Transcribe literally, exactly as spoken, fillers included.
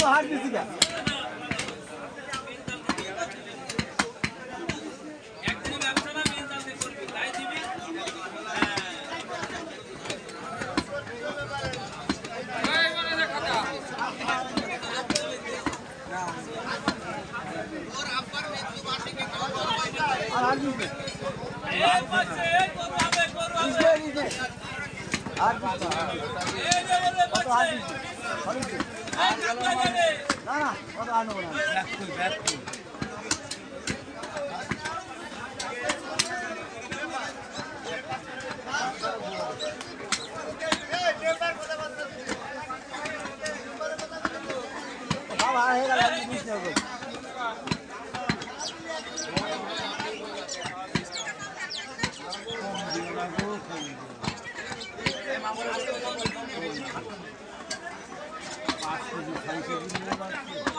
হাট দিছি গা একদিন ব্যবসা না মেন জানতে করবি তাই দিবি এই মানে না খাতা और আব্বার মেজু বাসে কি খাওয়া আর হাট দিছি এই পাশে এই করব হবে করব হবে হাট দিছি এই রে রে পাশে না না কত আনো না ব্যাক কই ব্যাক কই বাবা হয়ে গেল বুঝ না গো পাঁচ কেজি ছয় কেজি নিয়ে যাচ্ছে